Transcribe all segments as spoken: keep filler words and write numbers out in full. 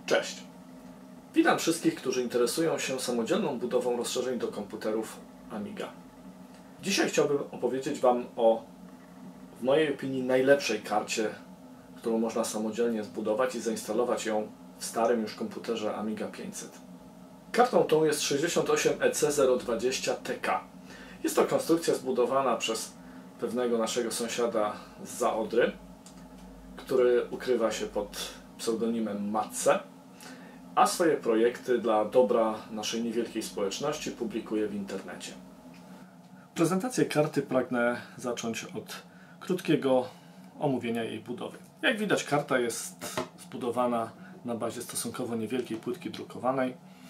Cześć! Witam wszystkich, którzy interesują się samodzielną budową rozszerzeń do komputerów Amiga. Dzisiaj chciałbym opowiedzieć Wam o, w mojej opinii, najlepszej karcie, którą można samodzielnie zbudować i zainstalować ją w starym już komputerze Amiga pięćset. Kartą tą jest sześćdziesiąt osiem E C zero dwadzieścia T K. Jest to konstrukcja zbudowana przez pewnego naszego sąsiada zza Odry, który ukrywa się pod pseudonimem Matce, a swoje projekty dla dobra naszej niewielkiej społeczności publikuje w internecie. Prezentację karty pragnę zacząć od krótkiego omówienia jej budowy. Jak widać, karta jest zbudowana na bazie stosunkowo niewielkiej płytki drukowanej.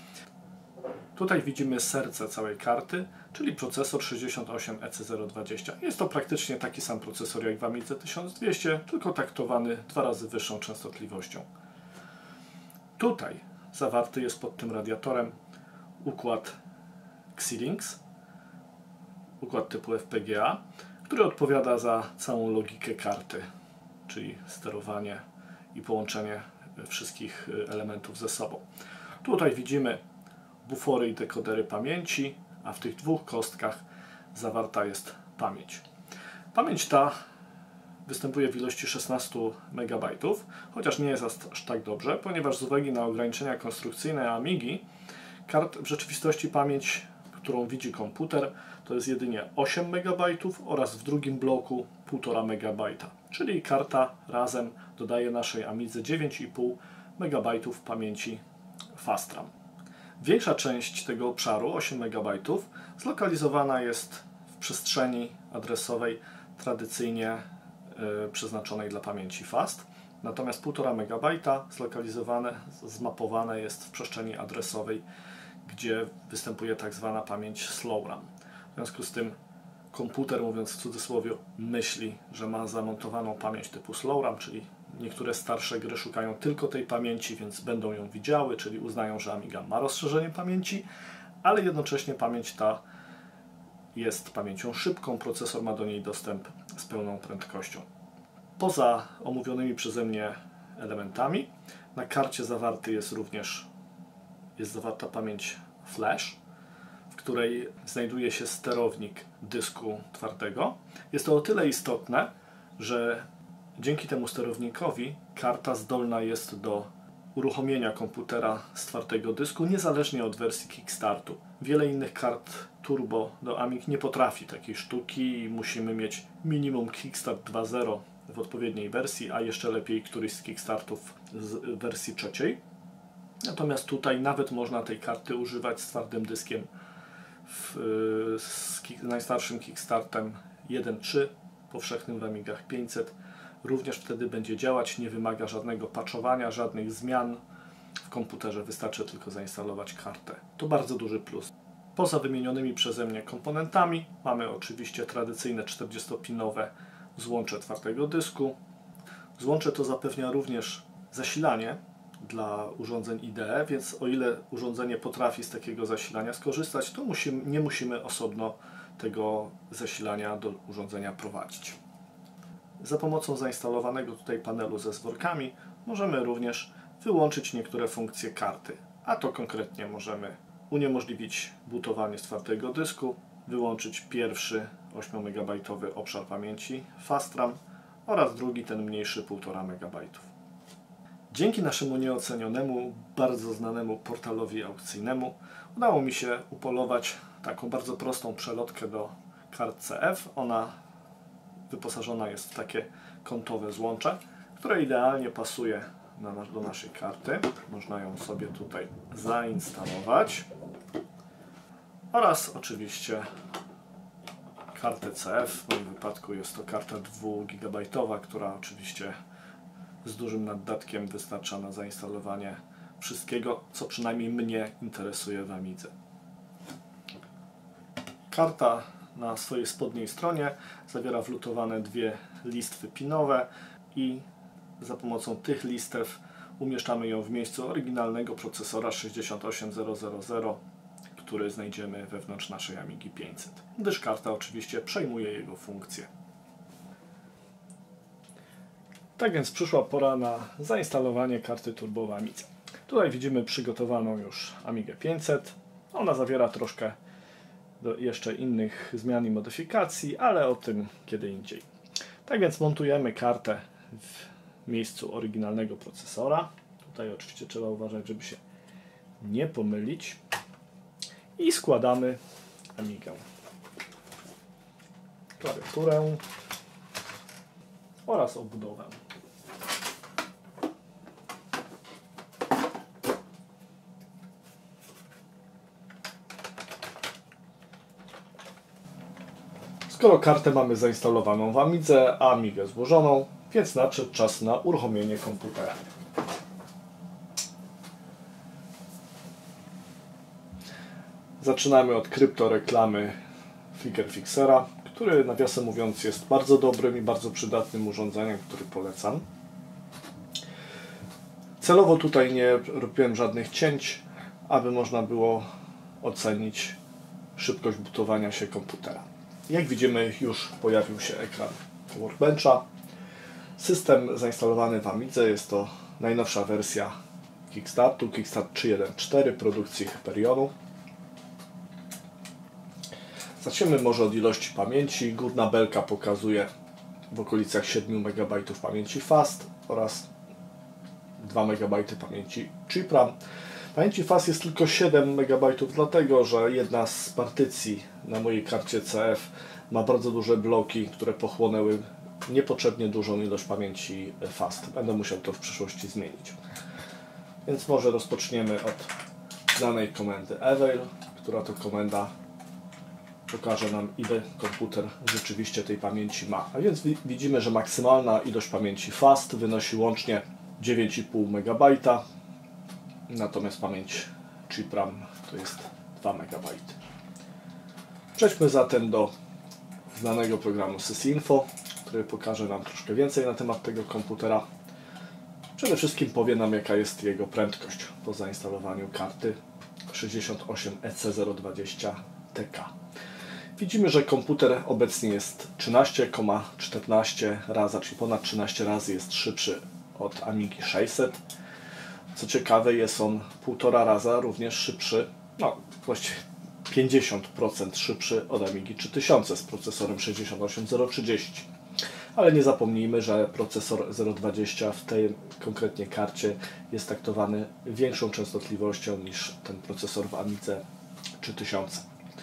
Tutaj widzimy serce całej karty, czyli procesor sześćdziesiąt osiem E C zero dwadzieścia. Jest to praktycznie taki sam procesor jak w Amidze tysiąc dwieście, tylko taktowany dwa razy wyższą częstotliwością. Tutaj zawarty jest pod tym radiatorem układ Xilinx, układ typu F P G A, który odpowiada za całą logikę karty, czyli sterowanie i połączenie wszystkich elementów ze sobą. Tutaj widzimy bufory i dekodery pamięci, a w tych dwóch kostkach zawarta jest pamięć. Pamięć ta występuje w ilości szesnaście megabajtów, chociaż nie jest aż tak dobrze, ponieważ z uwagi na ograniczenia konstrukcyjne Amigi, kart w rzeczywistości pamięć, którą widzi komputer, to jest jedynie osiem megabajtów oraz w drugim bloku półtora megabajta, czyli karta razem dodaje naszej Amidze dziewięć i pół megabajtów pamięci FastRAM. Większa część tego obszaru, osiem megabajtów, zlokalizowana jest w przestrzeni adresowej tradycyjnie y, przeznaczonej dla pamięci fast, natomiast półtora megabajta zlokalizowane, zmapowane jest w przestrzeni adresowej, gdzie występuje tak zwana pamięć slow RAM. W związku z tym komputer, mówiąc w cudzysłowie, myśli, że ma zamontowaną pamięć typu slow RAM, czyli niektóre starsze gry szukają tylko tej pamięci, więc będą ją widziały, czyli uznają, że Amiga ma rozszerzenie pamięci, ale jednocześnie pamięć ta jest pamięcią szybką, procesor ma do niej dostęp z pełną prędkością. Poza omówionymi przeze mnie elementami, na karcie zawarty jest również jest zawarta pamięć flash, w której znajduje się sterownik dysku twardego. Jest to o tyle istotne, że dzięki temu sterownikowi karta zdolna jest do uruchomienia komputera z twardego dysku niezależnie od wersji Kickstartu. Wiele innych kart turbo do Amig nie potrafi takiej sztuki i musimy mieć minimum Kickstart dwa zero w odpowiedniej wersji, a jeszcze lepiej któryś z Kickstartów z wersji trzeciej. Natomiast tutaj nawet można tej karty używać z twardym dyskiem w, z najstarszym Kickstartem jeden trzy, powszechnym w Amigach pięćset. Również wtedy będzie działać, nie wymaga żadnego patchowania, żadnych zmian w komputerze, wystarczy tylko zainstalować kartę. To bardzo duży plus. Poza wymienionymi przeze mnie komponentami mamy oczywiście tradycyjne czterdziestopinowe złącze twardego dysku. Złącze to zapewnia również zasilanie dla urządzeń I D E, więc o ile urządzenie potrafi z takiego zasilania skorzystać, to musimy, nie musimy osobno tego zasilania do urządzenia prowadzić. Za pomocą zainstalowanego tutaj panelu ze zworkami możemy również wyłączyć niektóre funkcje karty, a to konkretnie możemy uniemożliwić bootowanie z twardego dysku, wyłączyć pierwszy osiem megabajtowy obszar pamięci FastRAM oraz drugi, ten mniejszy, półtora megabajtów. Dzięki naszemu nieocenionemu, bardzo znanemu portalowi aukcyjnemu udało mi się upolować taką bardzo prostą przelotkę do kart C F. Ona wyposażona jest w takie kątowe złącze, które idealnie pasuje na, do naszej karty. Można ją sobie tutaj zainstalować. Oraz oczywiście kartę C F. W moim wypadku jest to karta dwugigabajtowa, która oczywiście z dużym naddatkiem wystarcza na zainstalowanie wszystkiego, co przynajmniej mnie interesuje w Amidze. Karta na swojej spodniej stronie zawiera wlutowane dwie listwy pinowe i za pomocą tych listew umieszczamy ją w miejscu oryginalnego procesora sześćdziesiąt osiem tysiąc, który znajdziemy wewnątrz naszej Amigi pięćset, gdyż karta oczywiście przejmuje jego funkcję. Tak więc przyszła pora na zainstalowanie karty turbo w Amidze. Tutaj widzimy przygotowaną już Amigę pięćset. Ona zawiera troszkę jeszcze innych zmian i modyfikacji, ale o tym kiedy indziej. Tak więc montujemy kartę w miejscu oryginalnego procesora. Tutaj oczywiście trzeba uważać, żeby się nie pomylić. I składamy Amigę, klawiaturę oraz obudowę. Skoro kartę mamy zainstalowaną w Amidze, a Amigę złożoną, więc nadszedł czas na uruchomienie komputera. Zaczynamy od kryptoreklamy FigureFixera, który nawiasem mówiąc jest bardzo dobrym i bardzo przydatnym urządzeniem, który polecam. Celowo tutaj nie robiłem żadnych cięć, aby można było ocenić szybkość bootowania się komputera. Jak widzimy, już pojawił się ekran Workbencha. System zainstalowany w Amidze jest to najnowsza wersja Kickstartu, Kickstart trzy jeden cztery produkcji Hyperionu. Zaczniemy może od ilości pamięci. Górna belka pokazuje w okolicach siedem megabajtów pamięci fast oraz dwa megabajty pamięci chip RAM. Pamięci fast jest tylko siedem megabajtów, dlatego że jedna z partycji na mojej karcie C F ma bardzo duże bloki, które pochłonęły niepotrzebnie dużą ilość pamięci fast. Będę musiał to w przyszłości zmienić. Więc może rozpoczniemy od znanej komendy avail, która to komenda pokaże nam, ile komputer rzeczywiście tej pamięci ma. A więc widzimy, że maksymalna ilość pamięci fast wynosi łącznie dziewięć i pół megabajta, natomiast pamięć chip RAM to jest dwa megabajty. Przejdźmy zatem do znanego programu sysinfo, który pokaże nam troszkę więcej na temat tego komputera. Przede wszystkim powie nam, jaka jest jego prędkość po zainstalowaniu karty sześćdziesiąt osiem E C zero dwadzieścia T K. Widzimy, że komputer obecnie jest trzynaście przecinek czternaście razy, czyli ponad trzynaście razy jest szybszy od Amigi sześćset. Co ciekawe, jest on półtora raza również szybszy, no właściwie pięćdziesiąt procent szybszy od Amigi trzy tysiące z procesorem sześćdziesiąt osiem zero trzydzieści. Ale nie zapomnijmy, że procesor zero dwadzieścia w tej konkretnie karcie jest taktowany większą częstotliwością niż ten procesor w Amidze trzy tysiące.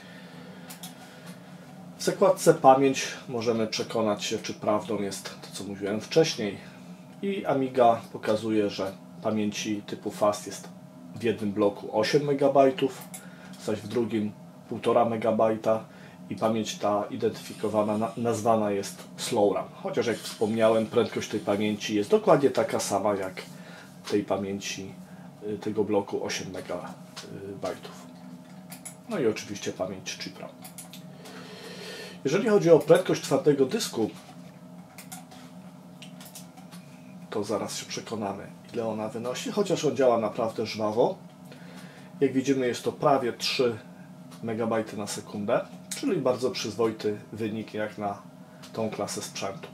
W zakładce pamięć możemy przekonać się, czy prawdą jest to, co mówiłem wcześniej. I Amiga pokazuje, że pamięci typu fast jest w jednym bloku osiem megabajtów, zaś w drugim półtora megabajta i pamięć ta identyfikowana, nazwana jest slow RAM. Chociaż jak wspomniałem, prędkość tej pamięci jest dokładnie taka sama jak tej pamięci tego bloku osiem megabajtów. No i oczywiście pamięć chip RAM. Jeżeli chodzi o prędkość twardego dysku, to zaraz się przekonamy, ile ona wynosi, chociaż on działa naprawdę żwawo. Jak widzimy, jest to prawie trzy megabajty na sekundę, czyli bardzo przyzwoity wynik jak na tą klasę sprzętu.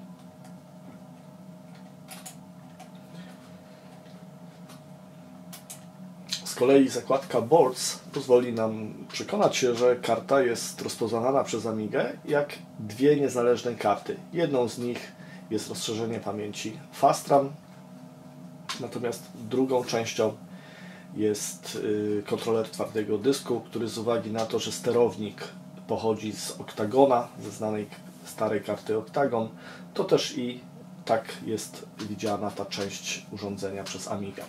Z kolei zakładka Boards pozwoli nam przekonać się, że karta jest rozpoznawana przez Amigę jak dwie niezależne karty. Jedną z nich jest rozszerzenie pamięci fast RAM, natomiast drugą częścią jest kontroler twardego dysku, który z uwagi na to, że sterownik pochodzi z Octagona, ze znanej starej karty Octagon, to też i tak jest widziana ta część urządzenia przez Amigę.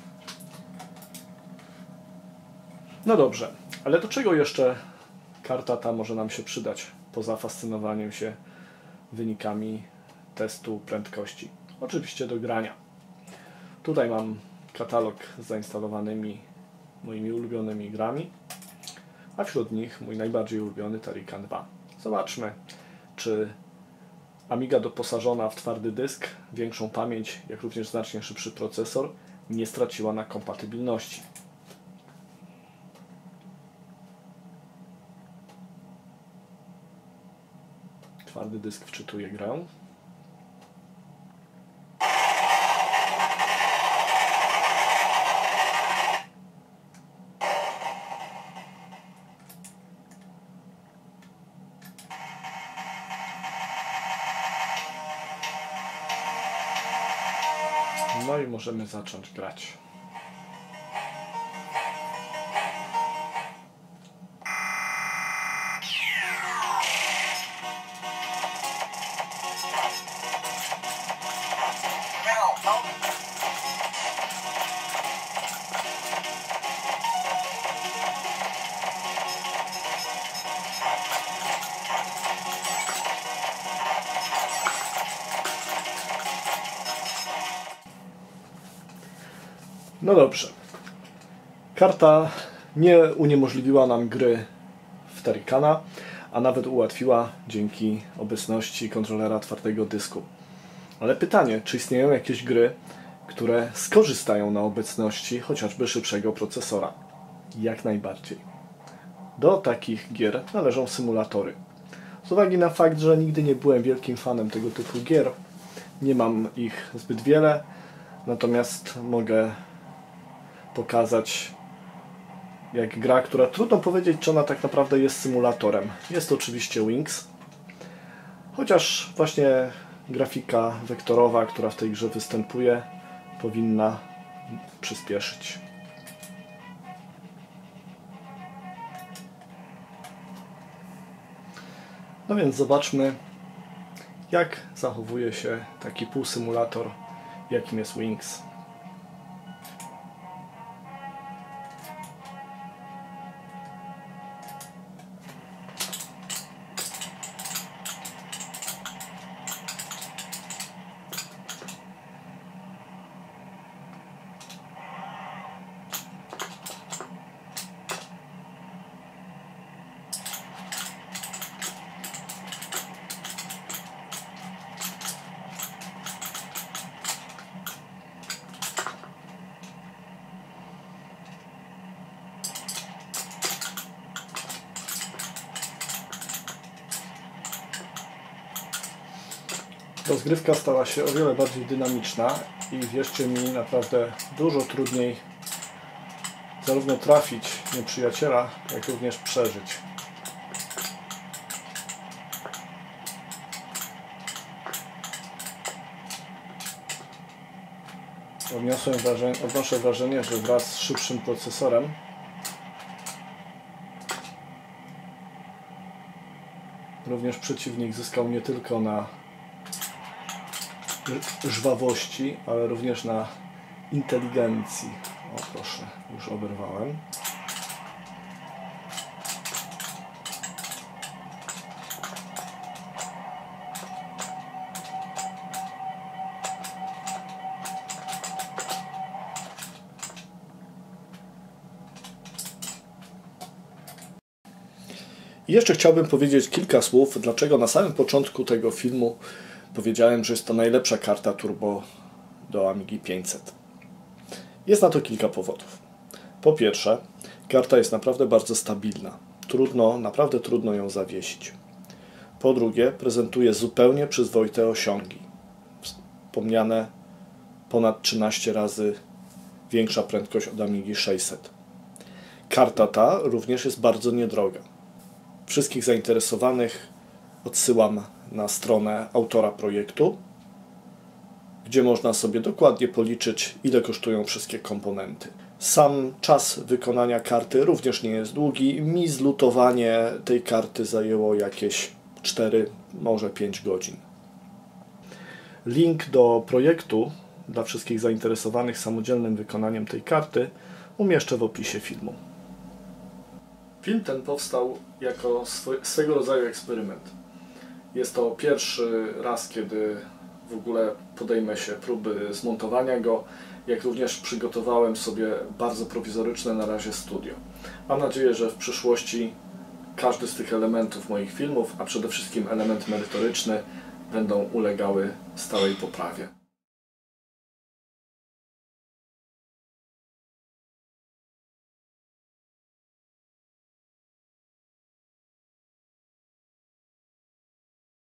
No dobrze, ale do czego jeszcze karta ta może nam się przydać, poza fascynowaniem się wynikami testu prędkości? Oczywiście do grania. Tutaj mam katalog z zainstalowanymi moimi ulubionymi grami, a wśród nich mój najbardziej ulubiony Tarican dwa. Zobaczmy, czy Amiga doposażona w twardy dysk, większą pamięć, jak również znacznie szybszy procesor, nie straciła na kompatybilności. Twardy dysk wczytuje grę. i możemy zacząć grać. No dobrze. Karta nie uniemożliwiła nam gry w Terrykana, a nawet ułatwiła dzięki obecności kontrolera twardego dysku. Ale pytanie, czy istnieją jakieś gry, które skorzystają na obecności chociażby szybszego procesora? Jak najbardziej. Do takich gier należą symulatory. Z uwagi na fakt, że nigdy nie byłem wielkim fanem tego typu gier, nie mam ich zbyt wiele, natomiast mogę pokazać, jak gra, która trudno powiedzieć, czy ona tak naprawdę jest symulatorem. Jest to oczywiście Wings, chociaż właśnie grafika wektorowa, która w tej grze występuje, powinna przyspieszyć. No więc zobaczmy, jak zachowuje się taki półsymulator, jakim jest Wings. Rozgrywka stała się o wiele bardziej dynamiczna i wierzcie mi, naprawdę dużo trudniej zarówno trafić nieprzyjaciela, jak również przeżyć. Odniosłem wrażenie, odnoszę wrażenie, że wraz z szybszym procesorem również przeciwnik zyskał nie tylko na żwawości, ale również na inteligencji. O proszę, już oberwałem. I jeszcze chciałbym powiedzieć kilka słów, dlaczego na samym początku tego filmu powiedziałem, że jest to najlepsza karta turbo do Amigi pięćset. Jest na to kilka powodów. Po pierwsze, karta jest naprawdę bardzo stabilna. Trudno, naprawdę trudno ją zawiesić. Po drugie, prezentuje zupełnie przyzwoite osiągi. Wspomniane ponad trzynaście razy większa prędkość od Amigi sześćset. Karta ta również jest bardzo niedroga. Wszystkich zainteresowanych odsyłam na stronę autora projektu, gdzie można sobie dokładnie policzyć, ile kosztują wszystkie komponenty. Sam czas wykonania karty również nie jest długi. Mi zlutowanie tej karty zajęło jakieś cztery, może pięć godzin. Link do projektu dla wszystkich zainteresowanych samodzielnym wykonaniem tej karty umieszczę w opisie filmu. Film ten powstał jako swój, swego rodzaju eksperyment. Jest to pierwszy raz, kiedy w ogóle podejmę się próby zmontowania go, jak również przygotowałem sobie bardzo prowizoryczne na razie studio. Mam nadzieję, że w przyszłości każdy z tych elementów moich filmów, a przede wszystkim element merytoryczny, będą ulegały stałej poprawie.